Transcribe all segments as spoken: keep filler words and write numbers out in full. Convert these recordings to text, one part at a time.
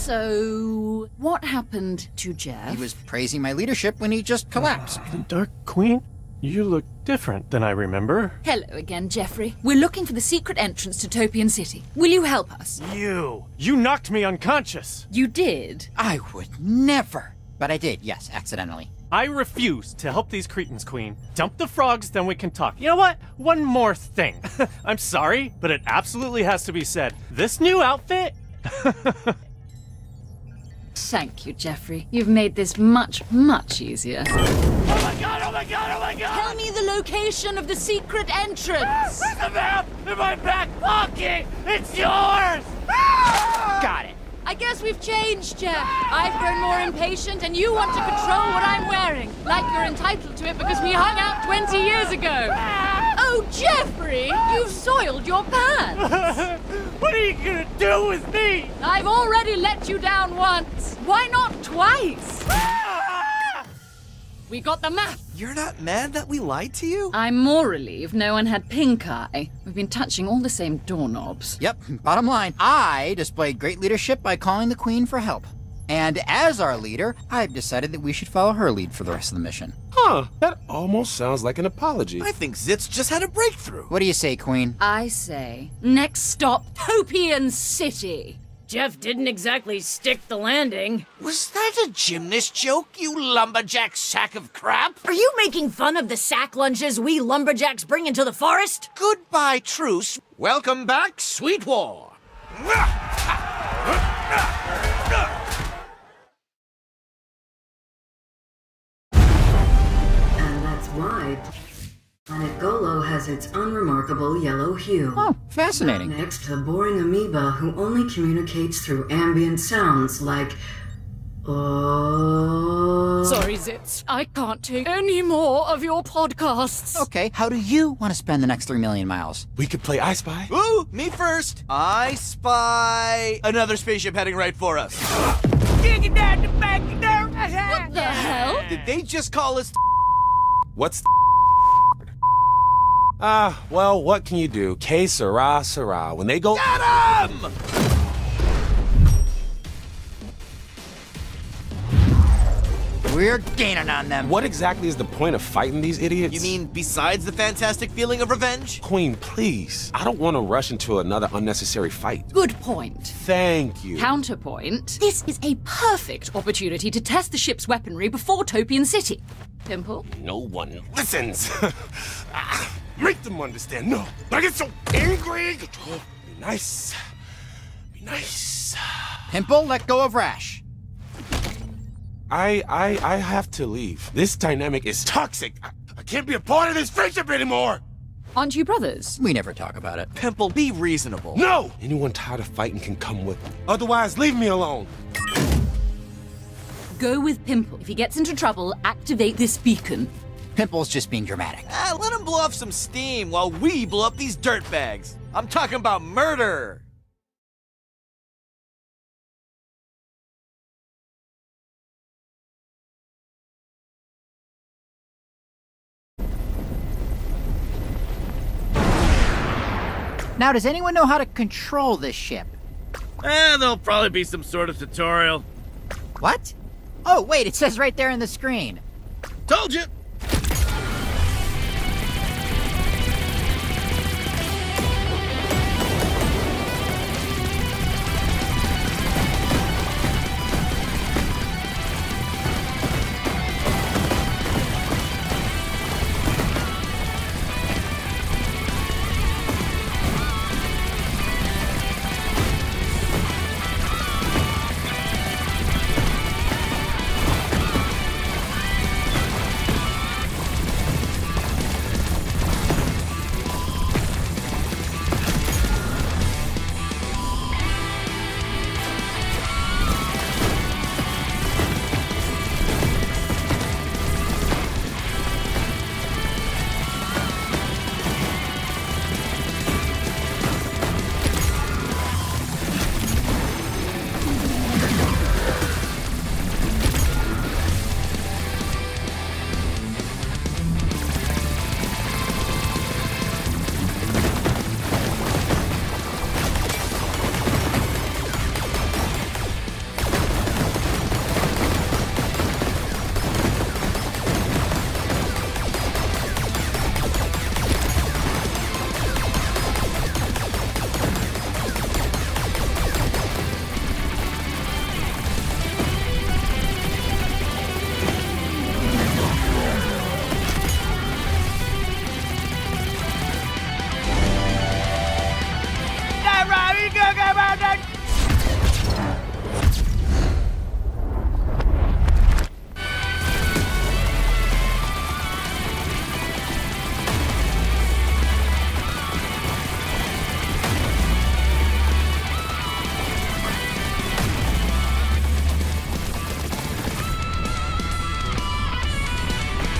So, what happened to Jeff? He was praising my leadership when he just collapsed. Dark Queen, you look different than I remember. Hello again, Jeffrey. We're looking for the secret entrance to Topian City. Will you help us? You! You knocked me unconscious! You did? I would never. But I did, yes, accidentally. I refuse to help these cretins, Queen. Dump the frogs, then we can talk. You know what? One more thing. I'm sorry, but it absolutely has to be said. This new outfit? Thank you, Jeffrey. You've made this much, much easier. Oh my god, oh my god, oh my god! Tell me the location of the secret entrance! There's a map in my back pocket! It's yours! Got it. I guess we've changed, Jeff. I've grown more impatient, and you want to control what I'm wearing. Like you're entitled to it because we hung out twenty years ago. Oh, Jeffrey! You've soiled your pants! What are you gonna do with me? I've already let you down once. Why not twice? We got the map. You're not mad that we lied to you? I'm more relieved no one had pink eye. We've been touching all the same doorknobs. Yep, bottom line, I displayed great leadership by calling the Queen for help. And as our leader, I've decided that we should follow her lead for the rest of the mission. Huh, that almost sounds like an apology. I think Zitz just had a breakthrough. What do you say, Queen? I say, next stop, Topian City. Jeff didn't exactly stick the landing. Was that a gymnast joke, you lumberjack sack of crap? Are you making fun of the sack lunges we lumberjacks bring into the forest? Goodbye, truce. Welcome back, Sweet War. And that's why Planet Golo has its unremarkable yellow hue. Oh, fascinating. Next, a boring amoeba who only communicates through ambient sounds like... Oh. Sorry, Zitz. I can't take any more of your podcasts. Okay, how do you want to spend the next three million miles? We could play I Spy. Ooh, me first. I spy another spaceship heading right for us. Dig it down the back down. What the hell? Did they just call us? What's Ah, well, what can you do? Que sera, sera. When they go- Get him! We're gaining on them. What exactly is the point of fighting these idiots? You mean besides the fantastic feeling of revenge? Queen, please. I don't want to rush into another unnecessary fight. Good point. Thank you. Counterpoint. This is a perfect opportunity to test the ship's weaponry before Topian City. Pimple? No one listens. Ah, make them understand. No, I get so angry. Be nice. Be nice. Pimple, let go of Rash. I, I, I have to leave. This dynamic is toxic. I, I can't be a part of this friendship anymore. Aren't you brothers? We never talk about it. Pimple, be reasonable. No! Anyone tired of fighting can come with me. Otherwise, leave me alone. Go with Pimple. If he gets into trouble, activate this beacon. Pimple's just being dramatic. Ah, let him blow off some steam while we blow up these dirtbags. I'm talking about murder. Now, does anyone know how to control this ship? Eh, there'll probably be some sort of tutorial. What? Oh, wait, it says right there on the screen. Told you!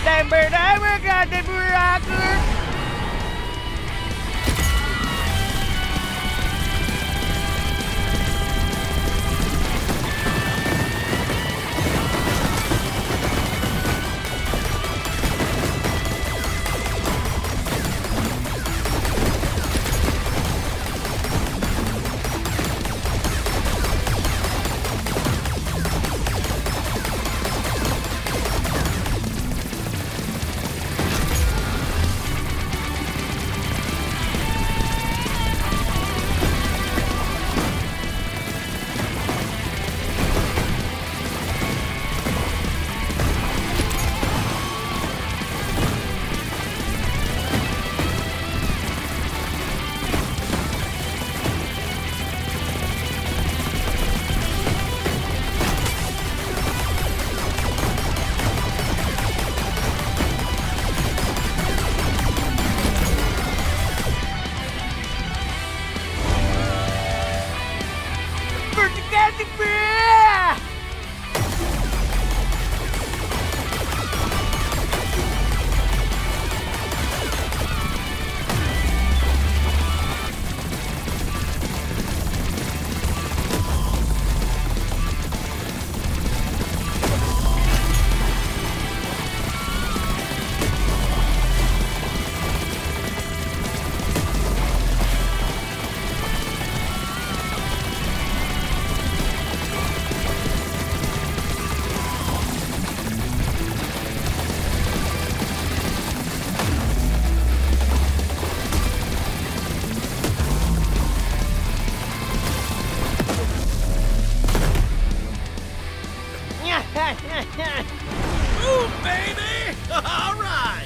Move, baby! All right!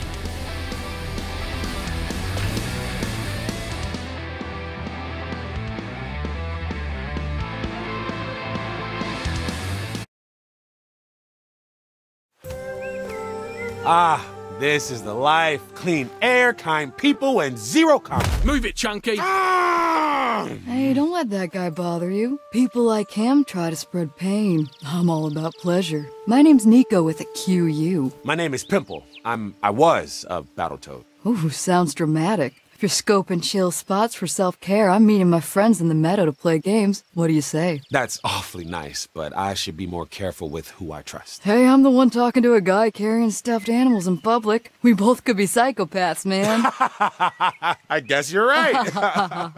Ah, this is the life. Clean air, kind people, and zero conflict. Move it, Chunky! Ah! Hey, don't let that guy bother you. People like him try to spread pain. I'm all about pleasure. My name's Nico with a Q U. My name is Pimple. I'm, I was a Battletoad. Ooh, sounds dramatic. If you're scoping chill spots for self-care, I'm meeting my friends in the meadow to play games. What do you say? That's awfully nice, but I should be more careful with who I trust. Hey, I'm the one talking to a guy carrying stuffed animals in public. We both could be psychopaths, man. I guess you're right.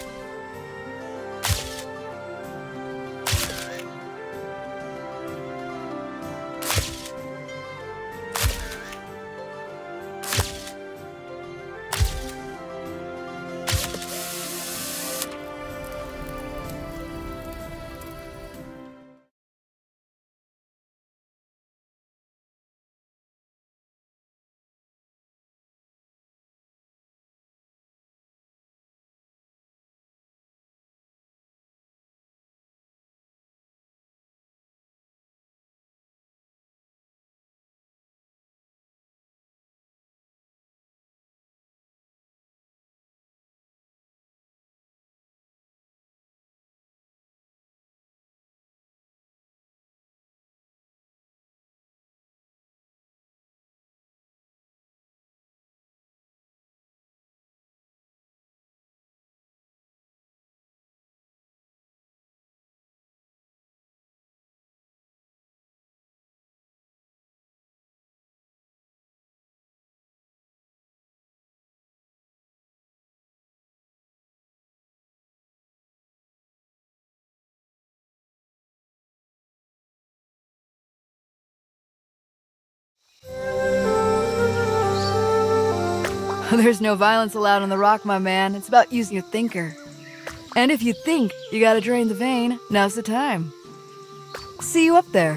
There's no violence allowed on the rock, my man. It's about using your thinker. And if you think you gotta drain the vein, now's the time. See you up there.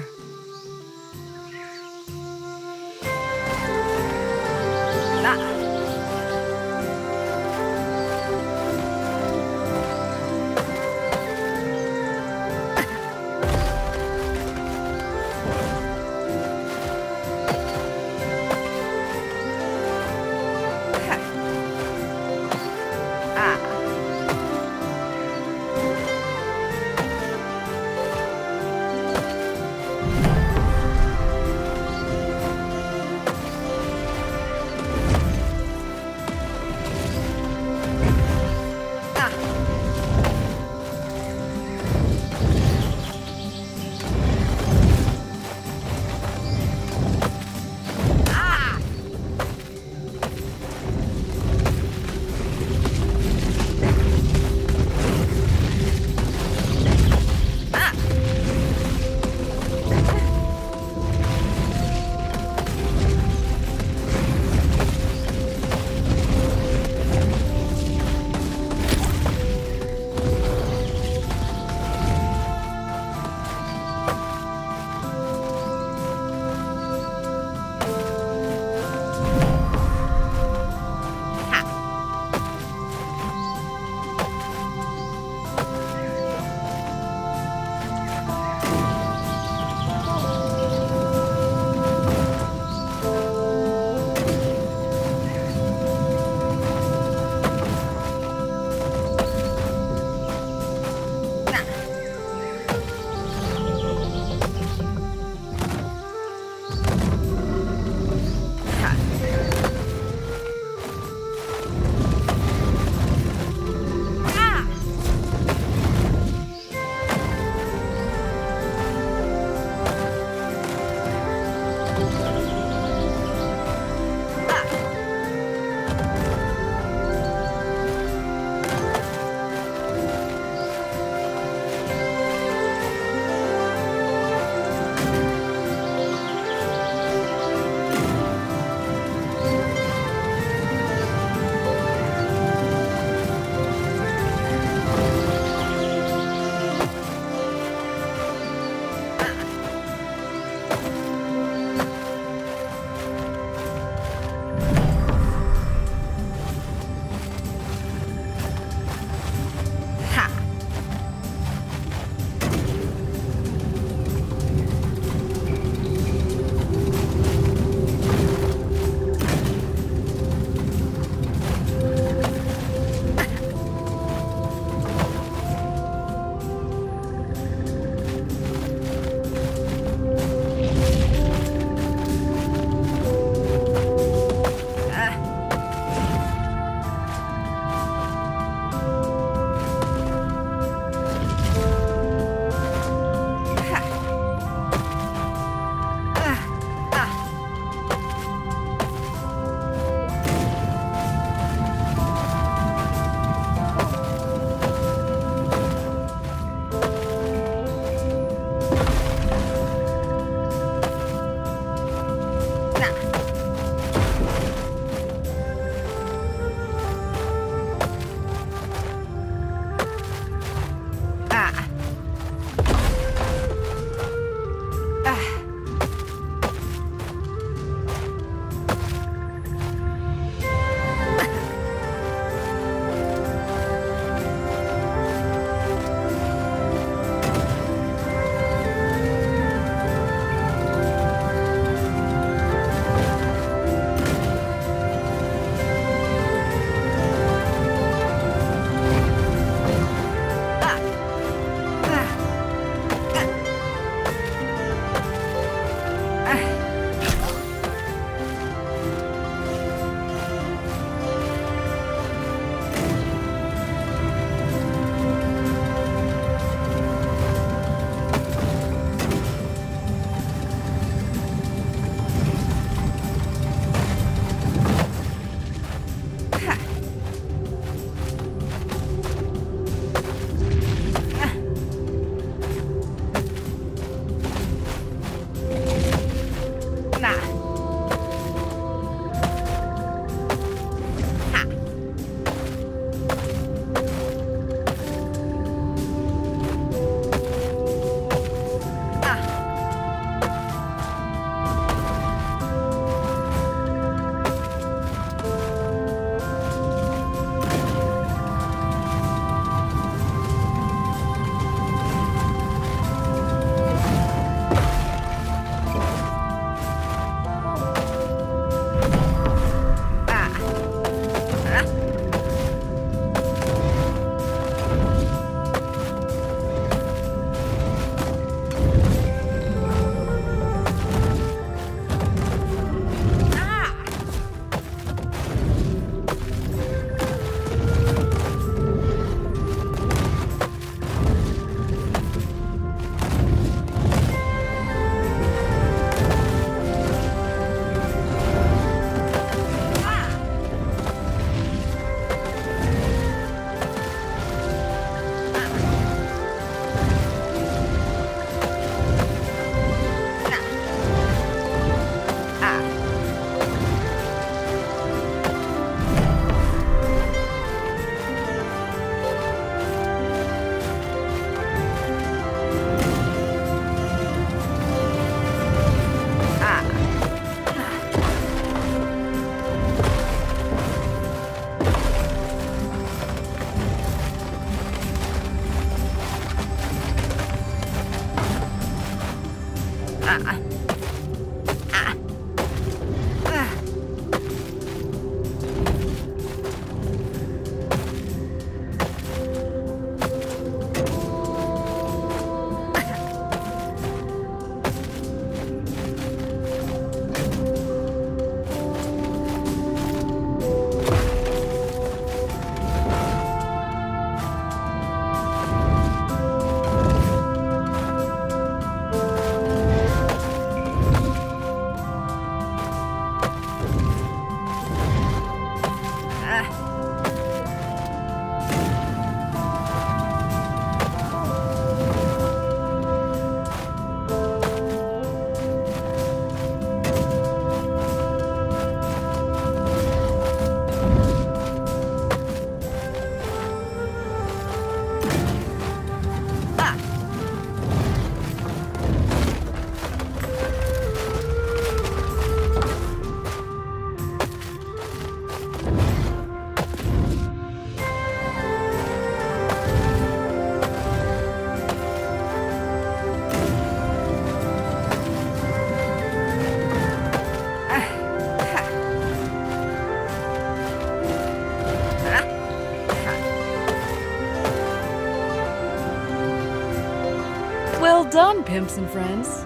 done, pimps and friends.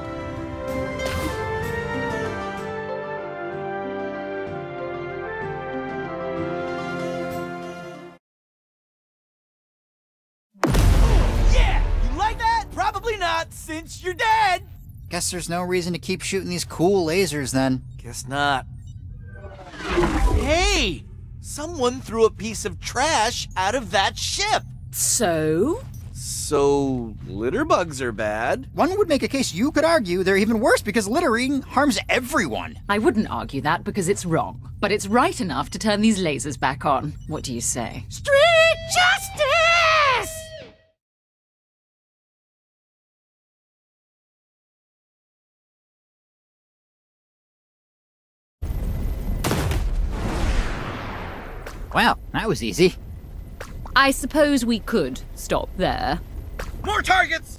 Yeah! You like that? Probably not, since you're dead! Guess there's no reason to keep shooting these cool lasers then. Guess not. Hey! Someone threw a piece of trash out of that ship! So? So, litter bugs are bad? One would make a case you could argue they're even worse because littering harms everyone. I wouldn't argue that because it's wrong, but it's right enough to turn these lasers back on. What do you say? Street justice! Wow, that was easy. I suppose we could stop there. More targets!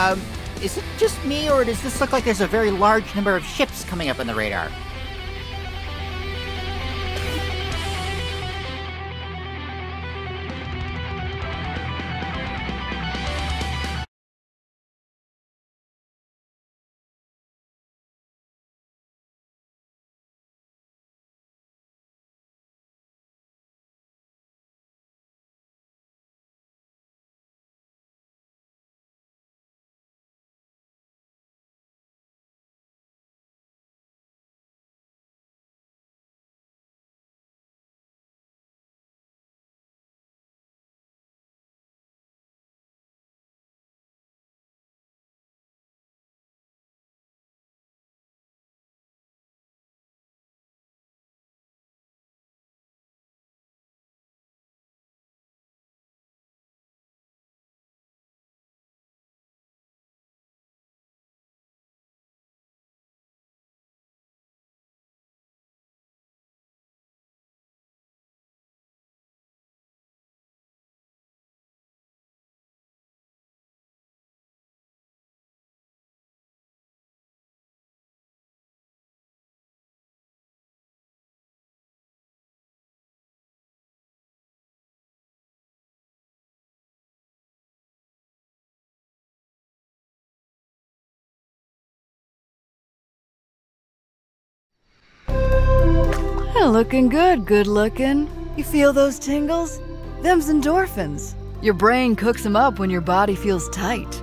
Um, is it just me, or does this look like there's a very large number of ships coming up on the radar? Looking good, good looking. You feel those tingles? Them's endorphins. Your brain cooks them up when your body feels tight.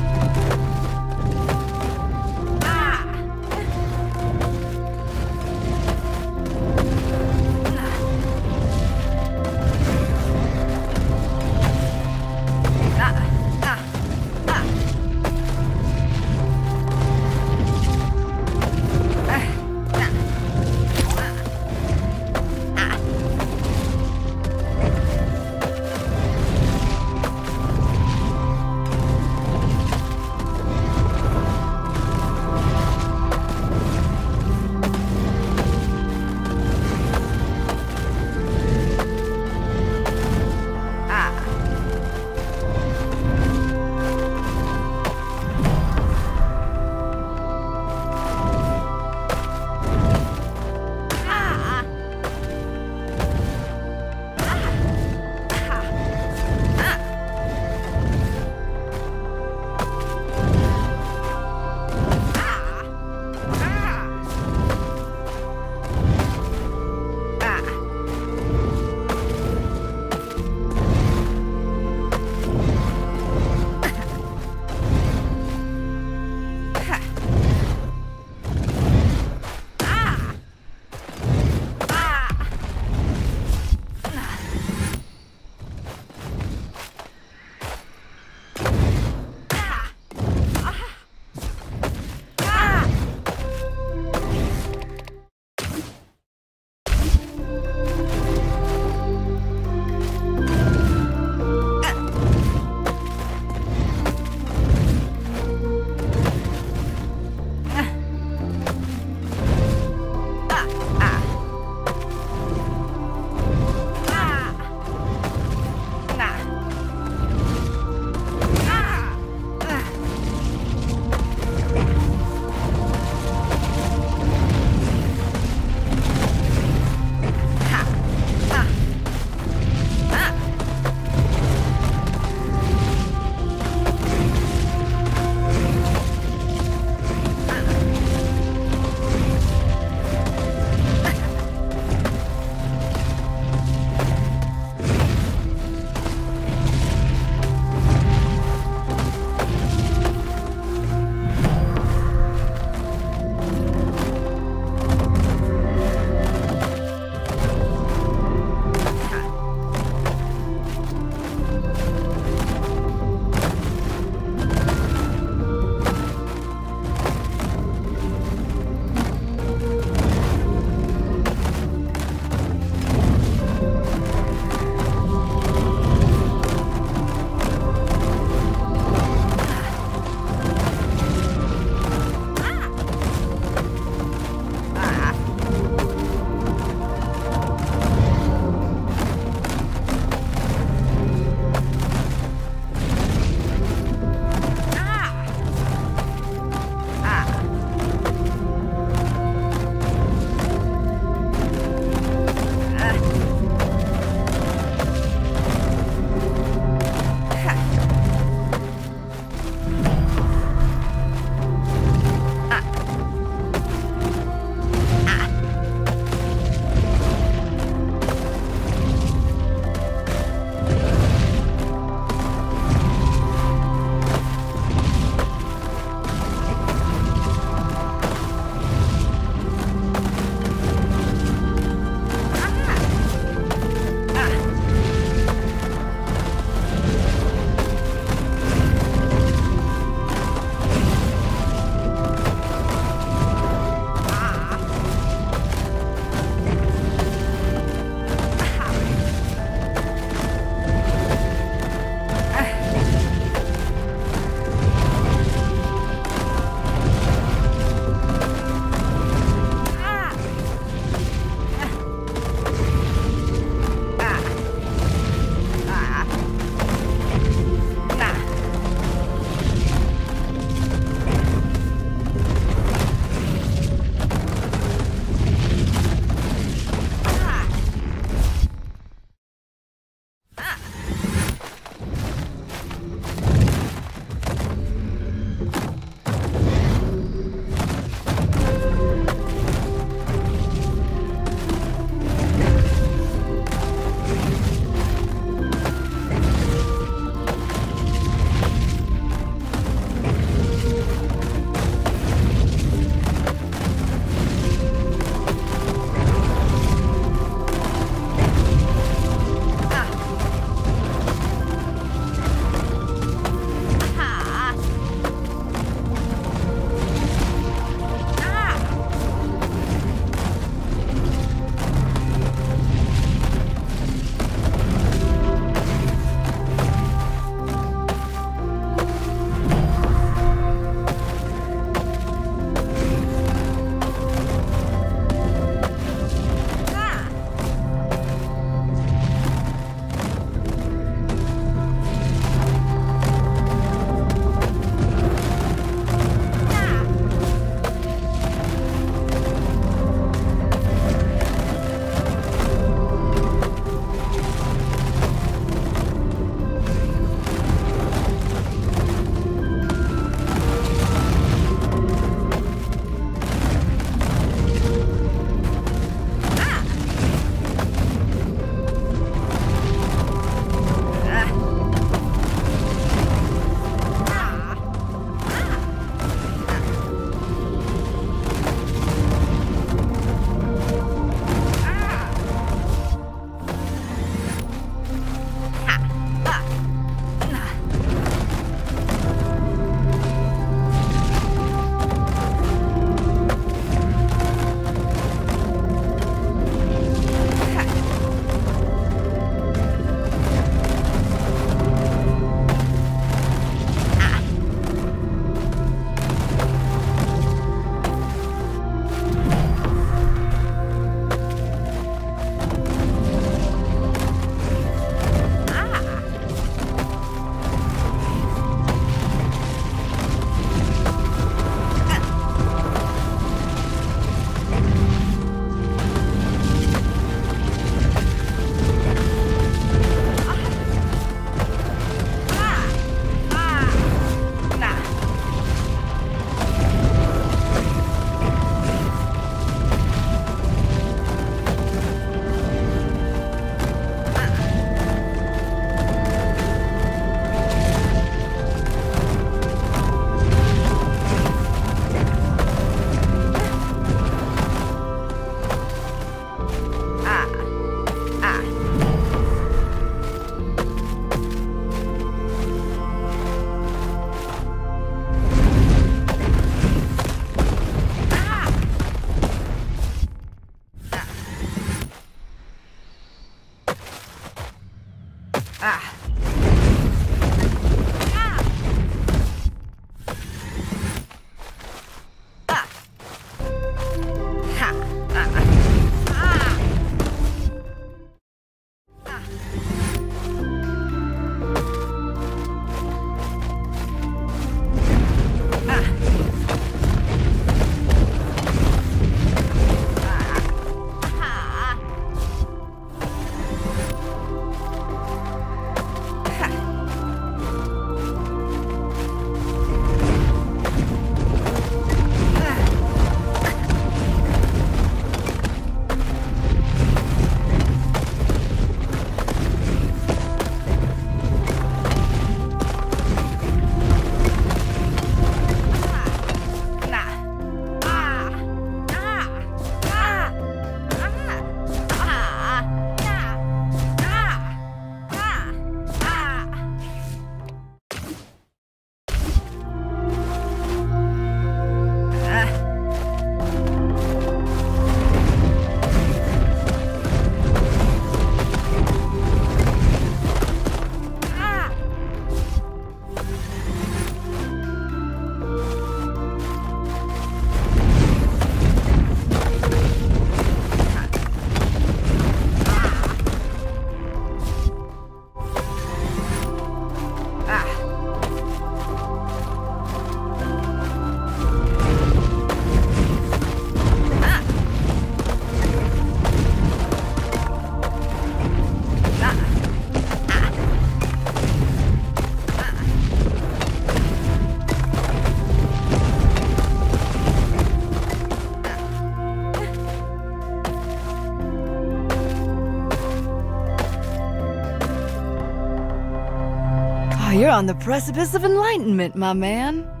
You're on the precipice of enlightenment, my man.